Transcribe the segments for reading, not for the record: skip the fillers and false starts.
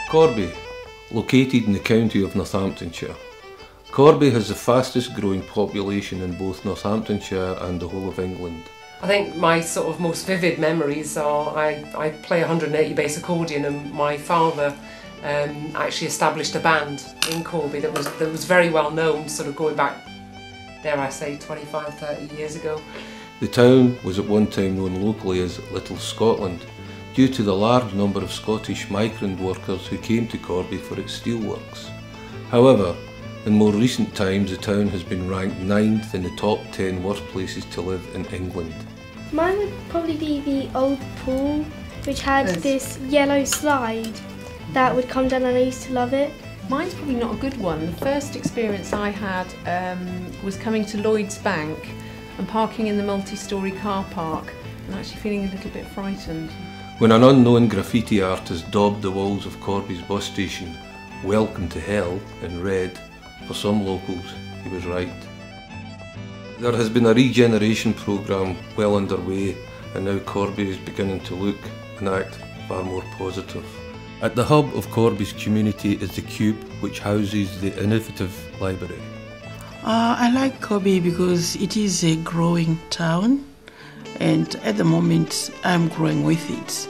Corby, located in the county of Northamptonshire. Corby has the fastest growing population in both Northamptonshire and the whole of England. I think my sort of most vivid memories are I play 180 bass accordion, and my father actually established a band in Corby that was very well known, sort of going back, dare I say, 25, 30 years ago. The town was at one time known locally as Little Scotland, due to the large number of Scottish migrant workers who came to Corby for its steelworks. However, in more recent times the town has been ranked 9th in the top 10 worst places to live in England. Mine would probably be the old pool, which had this yellow slide that would come down, and I used to love it. Mine's probably not a good one. The first experience I had was coming to Lloyd's Bank and parking in the multi-storey car park and actually feeling a little bit frightened. When an unknown graffiti artist daubed the walls of Corby's bus station "Welcome to Hell" in red, for some locals he was right. There has been a regeneration programme well underway, and now Corby is beginning to look and act far more positive. At the hub of Corby's community is the Cube, which houses the innovative library. I like Corby because it is a growing town, and at the moment I'm growing with it.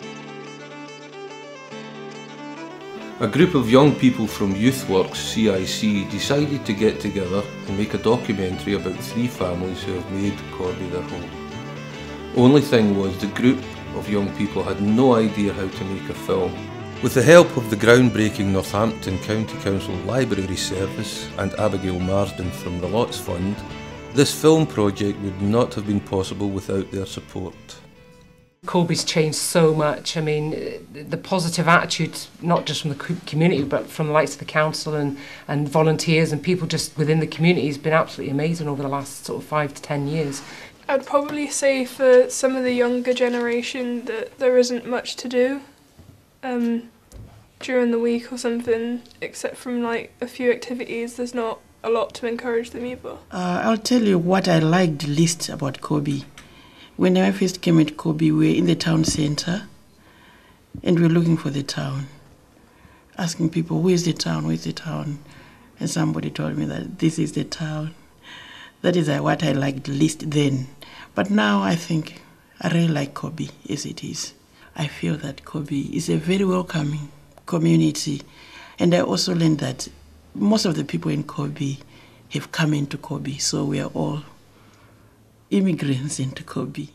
A group of young people from YouthWorks CIC decided to get together and make a documentary about 3 families who have made Corby their home. Only thing was, the group of young people had no idea how to make a film. With the help of the groundbreaking Northampton County Council Library Service and Abigail Marsden from the Lots Fund, this film project would not have been possible without their support. Corby's changed so much. I mean, the positive attitude, not just from the community, but from the likes of the council and volunteers and people just within the community, has been absolutely amazing over the last sort of 5 to 10 years. I'd probably say for some of the younger generation that there isn't much to do during the week or something, except from like a few activities. There's not a lot to encourage them either. I'll tell you what I liked least about Corby. When I first came at Corby, we were in the town centre and we were looking for the town, asking people, where's the town, where's the town? And somebody told me that this is the town. That is what I liked least then. But now I think I really like Corby as it is. I feel that Corby is a very welcoming community, and I also learned that most of the people in Corby have come into Corby, so we are all immigrants into Corby.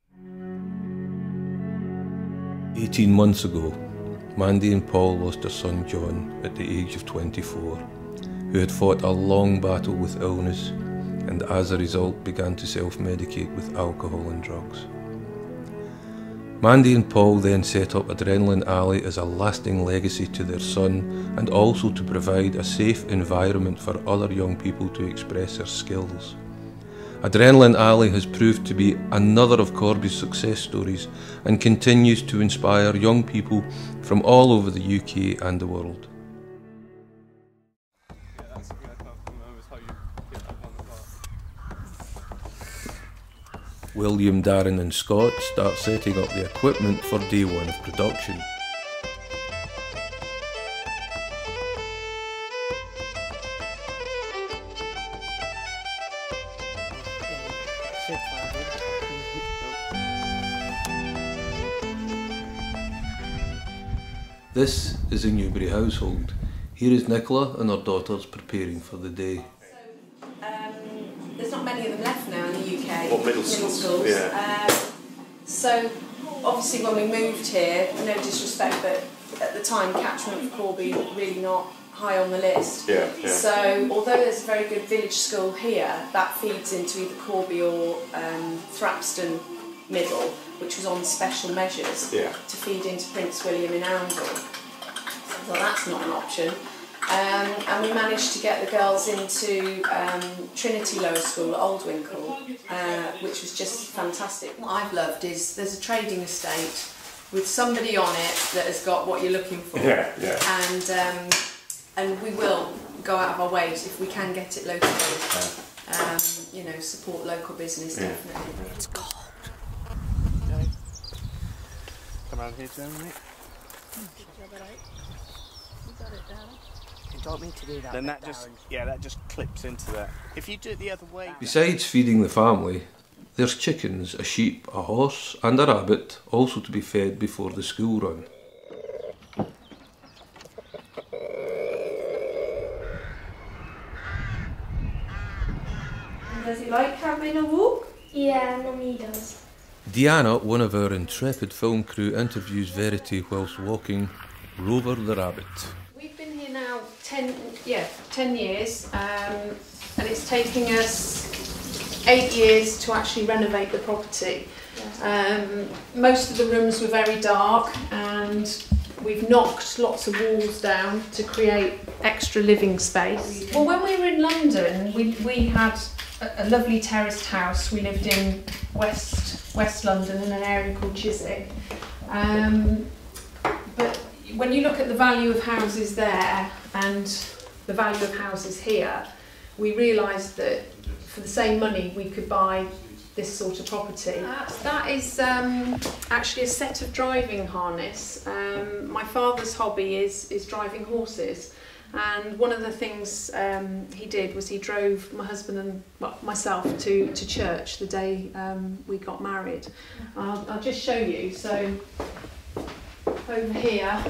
18 months ago, Mandy and Paul lost their son John at the age of 24, who had fought a long battle with illness and as a result began to self-medicate with alcohol and drugs. Mandy and Paul then set up Adrenaline Alley as a lasting legacy to their son, and also to provide a safe environment for other young people to express their skills. Adrenaline Alley has proved to be another of Corby's success stories and continues to inspire young people from all over the UK and the world. William, Darren and Scott start setting up the equipment for day one of production. This is a Newbury household. Here is Nicola and her daughters preparing for the day. There's not many of them left now in the UK. What, middle schools? Yeah. So obviously when we moved here, no disrespect, but at the time catchment for Corby really not high on the list. Yeah. So although there's a very good village school here, that feeds into either Corby or Thrapston Middle, which was on special measures to feed into Prince William in Oundle. So that's not an option. And we managed to get the girls into Trinity Lower School at Oldwinkle, which was just fantastic. What I've loved is there's a trading estate with somebody on it that has got what you're looking for. And we will go out of our way if we can get it locally. You know, support local business, definitely. It's cold. Come around here, Jeremy. You don't need to do that. Then that just, that just clips into that. If you do it the other way... Besides feeding the family, there's chickens, a sheep, a horse and a rabbit also to be fed before the school run. Does he like having a walk? Yeah, Mummy does. Deanna, one of our intrepid film crew, interviews Verity whilst walking Rover the rabbit. We've been here now 10 years, and it's taking us 8 years to actually renovate the property. Most of the rooms were very dark, and we've knocked lots of walls down to create extra living space. Well, when we were in London, we had a lovely terraced house. We lived in West London in an area called Chiswick. But when you look at the value of houses there and the value of houses here, we realised that for the same money we could buy this sort of property. That is actually a set of driving harness. My father's hobby is driving horses, and one of the things he did was he drove my husband and myself to church the day we got married. I'll just show you. So over here,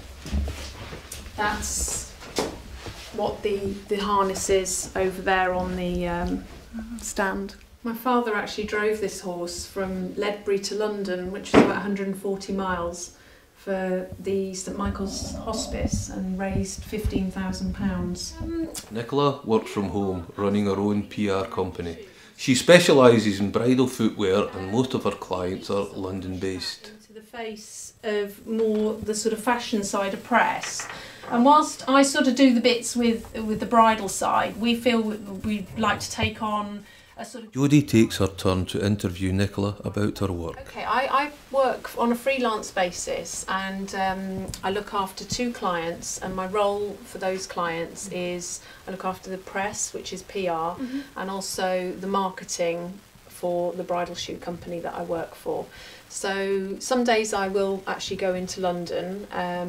that's what the harness is over there on the stand. My father actually drove this horse from Ledbury to London, which is about 140 miles, for the St Michael's Hospice, and raised £15,000. Nicola works from home, running her own PR company. She specialises in bridal footwear, and most of her clients are London-based. Into the face of more the sort of fashion side of press. And whilst I sort of do the bits with the bridal side, we feel we'd like to take on a sort of... Jodie takes her turn to interview Nicola about her work. Okay, I work on a freelance basis, and I look after 2 clients, and my role for those clients is I look after the press, which is PR, and also the marketing for the bridal shoe company that I work for. So some days I will actually go into London.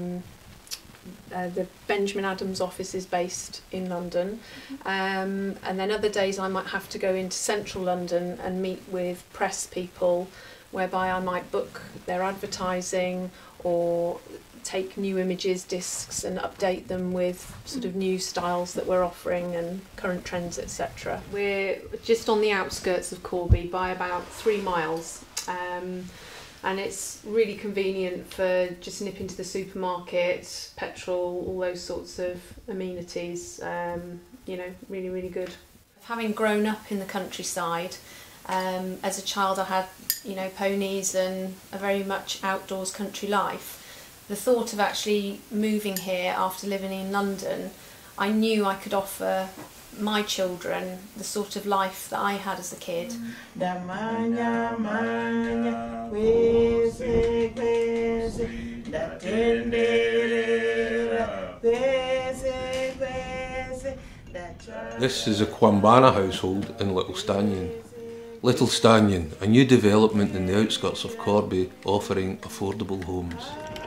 The Benjamin Adams office is based in London, and then other days I might have to go into central London and meet with press people, whereby I might book their advertising or take new images discs and update them with sort of new styles that we're offering and current trends, etc. We're just on the outskirts of Corby by about 3 miles. And it's really convenient for just nipping to the supermarket, petrol, all those sorts of amenities, you know, really, really good. Having grown up in the countryside, as a child I had, you know, ponies and a very much outdoors country life. The thought of actually moving here after living in London, I knew I could offer my children the sort of life that I had as a kid. This is a Kwambana household in Little Stanion. Little Stanion, a new development in the outskirts of Corby, offering affordable homes.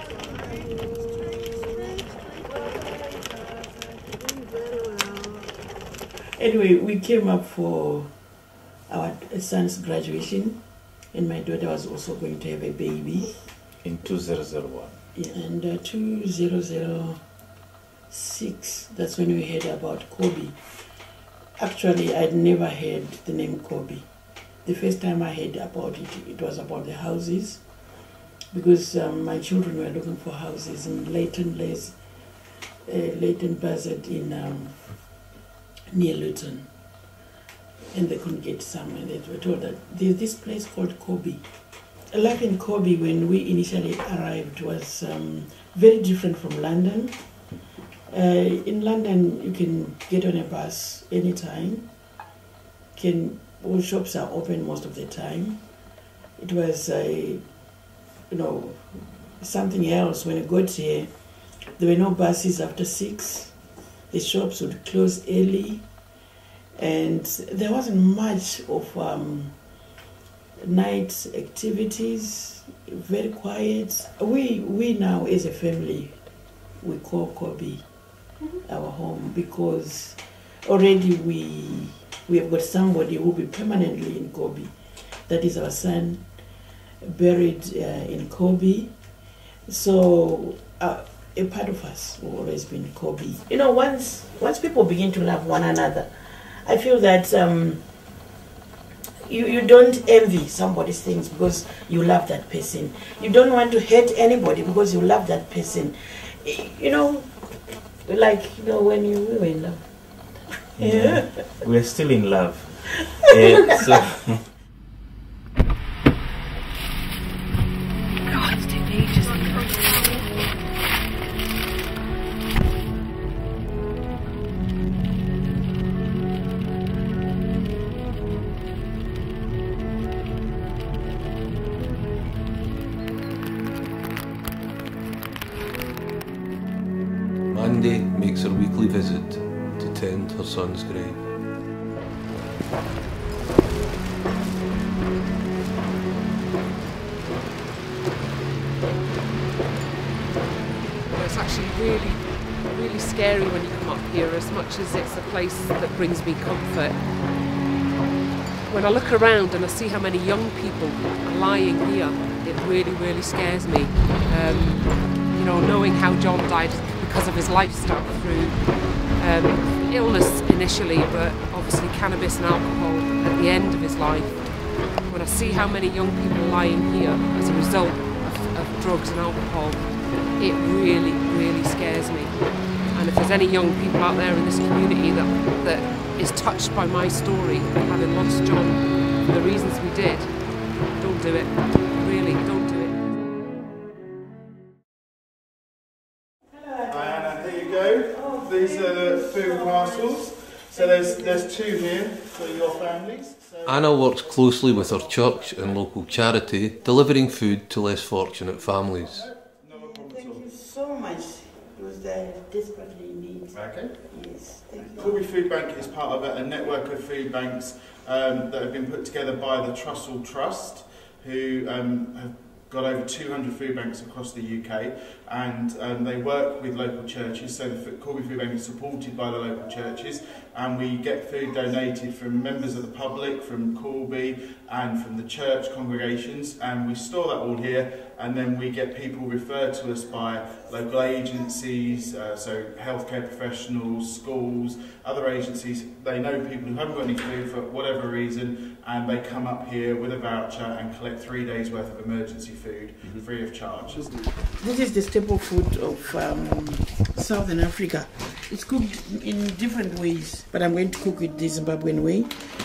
Anyway, we came up for our son's graduation, and my daughter was also going to have a baby. In 2001? Yeah, and 2006, that's when we heard about Corby. Actually, I'd never heard the name Corby. The first time I heard about it, it was about the houses, because my children were looking for houses in Leighton Buzzard in near Luton, and they couldn't get some, and they were told that there's this place called Corby. Life in Corby when we initially arrived was very different from London. In London you can get on a bus anytime, all shops are open most of the time. It was something else. When I got here, there were no buses after 6. The shops would close early, and there wasn't much of night activities, very quiet. We now as a family, we call Corby our home because already we have got somebody who will be permanently in Corby. That is our son, buried in Corby. So a part of us will always be in Corby. You know, once people begin to love one another, I feel that you don't envy somebody's things because you love that person. You don't want to hate anybody because you love that person. You know, like, you know, when we were in love. Yeah. We're still in love. So. Mandy makes her weekly visit to tend her son's grave. It's actually really scary when you come up here, as much as it's a place that brings me comfort. When I look around and I see how many young people are lying here, it really scares me. You know, knowing how John died because of his lifestyle through illness initially, but obviously cannabis and alcohol at the end of his life. When I see how many young people lying here as a result of drugs and alcohol, it really scares me. And if there's any young people out there in this community that is touched by my story, having lost John for the reasons we did, don't do it. Really, don't do it. Diana, here you go. These are the food parcels. So there's 2 here for your families. Anna works closely with her church and local charity, delivering food to less fortunate families. Thank you so much. It was desperately in need. Okay. Yes, thank you. Corby Food Bank is part of a network of food banks that have been put together by the Trussell Trust, who have got over 200 food banks across the UK, and they work with local churches. So the Corby Food Bank is supported by the local churches, and we get food donated from members of the public, from Corby and from the church congregations, and we store that all here, and then we get people referred to us by local agencies, so healthcare professionals, schools, other agencies. They know people who haven't got any food for whatever reason, and they come up here with a voucher and collect 3 days worth of emergency food free of charge. This is the staple food of Southern Africa. It's cooked in different ways, but I'm going to cook it the Zimbabwean way.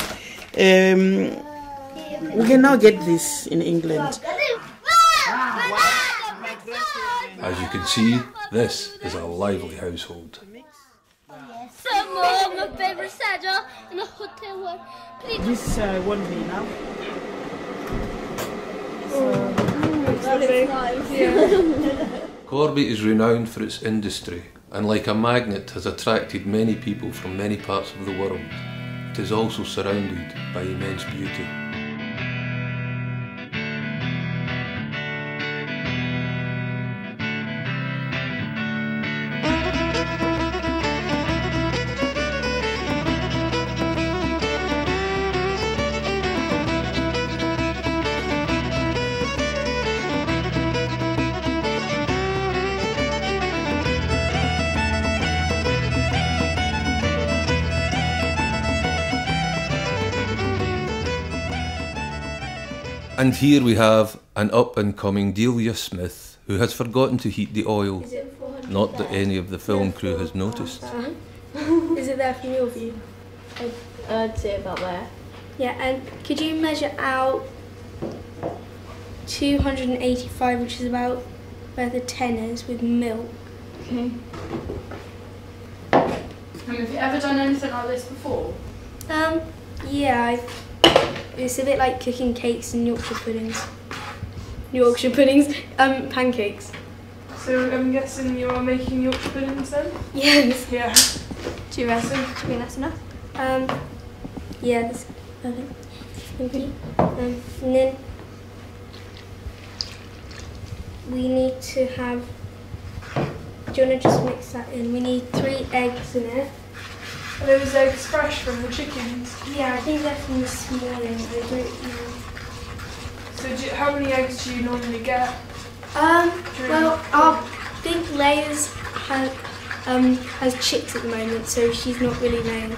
We can now get this in England. As you can see, this is a lively household. This won't be enough. Corby is renowned for its industry, and like a magnet has attracted many people from many parts of the world. It is also surrounded by immense beauty. And here we have an up-and-coming Delia Smith who has forgotten to heat the oil. Not that any of the film crew has noticed. Is it there from your view? I'd say about there. Yeah, and could you measure out 285, which is about where the 10 is, with milk? Okay. Have you ever done anything like this before? Yeah, it's a bit like cooking cakes and Yorkshire puddings. Pancakes. So I'm guessing you are making Yorkshire puddings then? Yes. Yeah. Do you reckon? Do you think that's enough? Yeah, that's perfect. Thank you. And then we need to have, do you want to just mix that in? We need 3 eggs in it. Are those eggs fresh from the chickens? Yeah, I think they're from this morning. I don't know. So how many eggs do you normally get? Well, our big layers has chicks at the moment, so she's not really laying.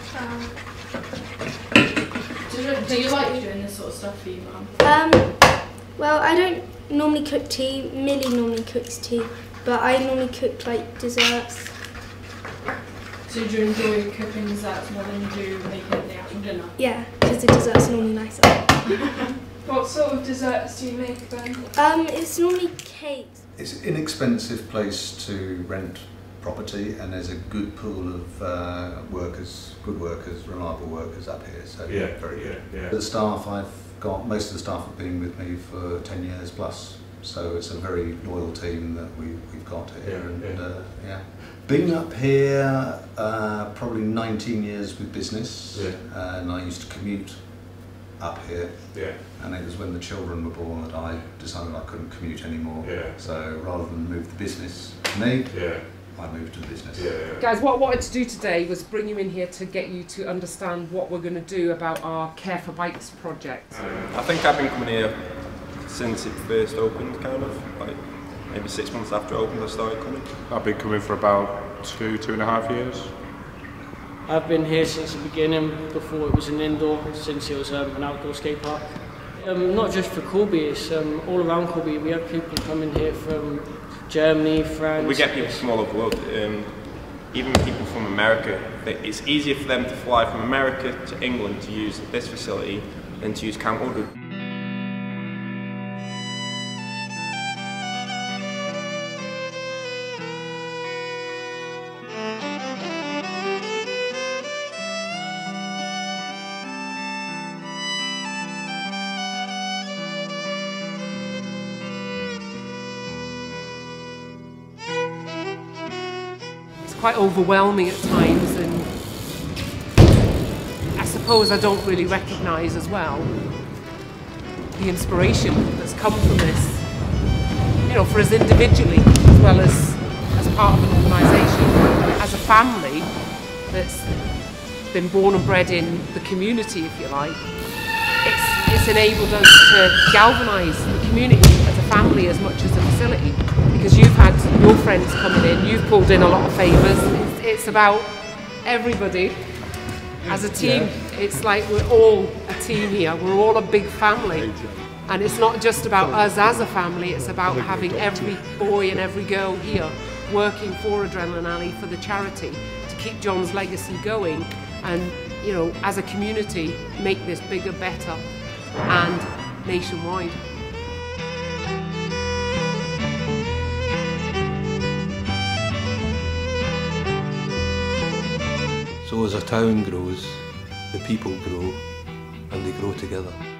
Do you like doing this sort of stuff for you, Mum? Well, I don't normally cook tea. Millie normally cooks tea, but I normally cook like desserts. So do you enjoy cooking desserts more than you do making the actual dinner? Yeah, because the desserts are normally nicer. What sort of desserts do you make then? It's normally cakes. It's an inexpensive place to rent property, and there's a good pool of workers, good workers, reliable workers up here. So very good. Yeah. The staff most of the staff have been with me for 10 years plus. So it's a very loyal team that we've got here. Been up here probably 19 years with business, and I used to commute up here, and it was when the children were born that I decided I couldn't commute anymore. So rather than move the business to me, I moved to the business. Guys, what I wanted to do today was bring you in here to get you to understand what we're going to do about our Care for Bikes project. I think I've been coming here since it first opened, kind of, like maybe 6 months after it opened I started coming. I've been coming for about 2.5 years. I've been here since the beginning, before it was an indoor, since it was an outdoor skate park. Not just for Corby, it's all around Corby. We have people coming here from Germany, France. We get people from all over the world, even people from America. It's easier for them to fly from America to England to use this facility than to use Camp Woodward. Quite overwhelming at times, and I suppose I don't really recognise as well the inspiration that's come from this, you know, for us individually as well as part of an organisation, as a family that's been born and bred in the community, if you like. It's enabled us to galvanise the community as a family as much as a facility, because you've had your friends coming in, you've pulled in a lot of favours. It's about everybody as a team. It's like we're all a team here, we're all a big family. And it's not just about us as a family, it's about having every boy and every girl here working for Adrenaline Alley, for the charity, to keep John's legacy going, and, you know, as a community, make this bigger, better, and nationwide. So as a town grows, the people grow, and they grow together.